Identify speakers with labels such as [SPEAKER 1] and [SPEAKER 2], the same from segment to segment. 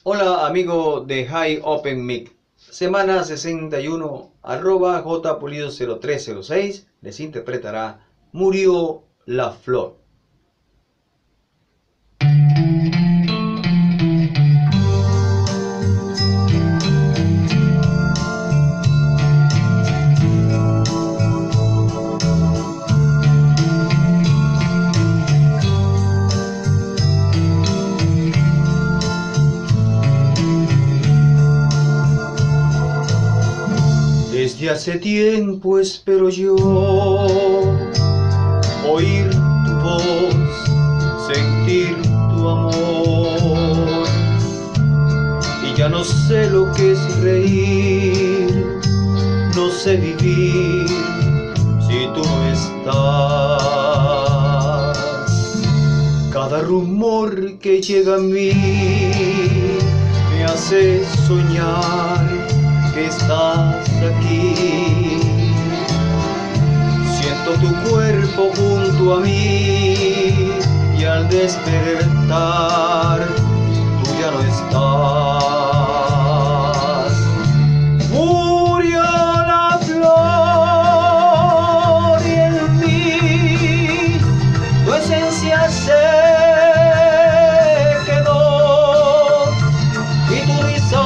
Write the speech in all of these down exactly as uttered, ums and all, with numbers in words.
[SPEAKER 1] Hola amigo de High Open Mic, semana sesenta y uno, arroba jpulido cero tres cero seis, les interpretará Murió la Flor. Desde hace tiempo espero yo oír tu voz, sentir tu amor, y ya no sé lo que es reír, no sé vivir si tú no estás. Cada rumor que llega a mí me hace soñar que estás aquí. Siento tu cuerpo junto a mí y al despertar tú ya no estás. Murió la flor y en mí tu esencia se quedó y tu risa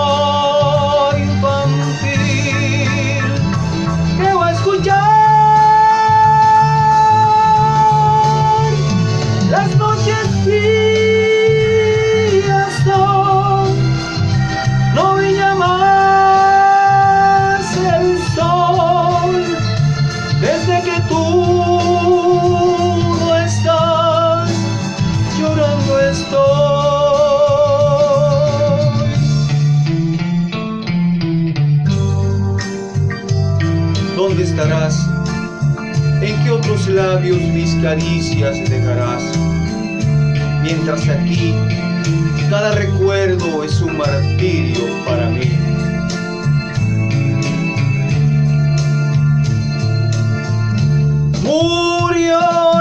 [SPEAKER 1] ¿Dónde estarás? ¿En qué otros labios mis caricias dejarás? Mientras aquí cada recuerdo es un martirio para mí. Murió